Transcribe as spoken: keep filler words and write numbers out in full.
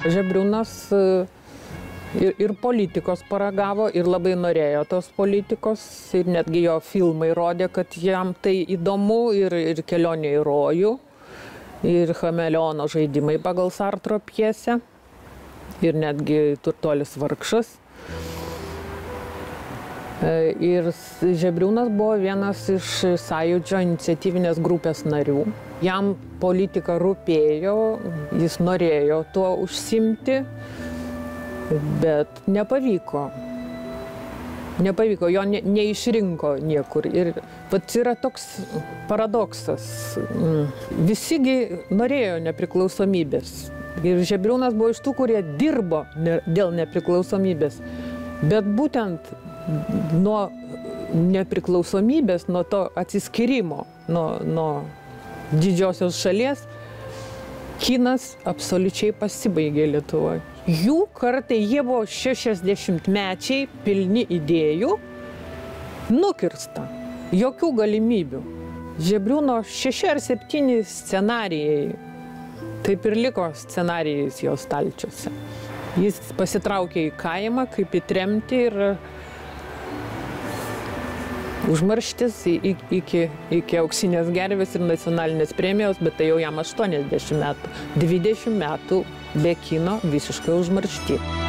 Žebriūnas ir, ir politikos paragavo, ir labai norėjo tos politikos, ir netgi jo filmai rodė, kad jam tai įdomu, ir, ir Kelionė į rojų, ir Chameleono žaidimai pagal Sartro pjesę, ir netgi Turtuolis vargšas. Ir Žebriūnas buvo vienas iš Sąjūdžio iniciatyvinės grupės narių. Jam politika rūpėjo, jis norėjo tuo užsimti, bet nepavyko. Nepavyko, jo ne, neišrinko niekur. Ir vat yra toks paradoksas. Visigi norėjo nepriklausomybės. Ir Žebriūnas buvo iš tų, kurie dirbo ne, dėl nepriklausomybės. Bet būtent nuo nepriklausomybės, nuo to atsiskyrimo, nuo, nuo didžiosios šalies, kinas absoliučiai pasibaigė Lietuvoje. Jų kartai, jie buvo šešiasdešimtmečiai, pilni idėjų, nukirsta, jokių galimybių. Žebriūno šeši ar septyni scenarijai, taip ir liko scenarijais jo stalčiuose. Jis pasitraukė į kaimą, kaip į tremtį, ir užmarštis iki, iki auksinės gervės ir nacionalinės premijos, bet tai jau jam aštuoniasdešimt metų. dvidešimt metų be kino visiškai užmaršti.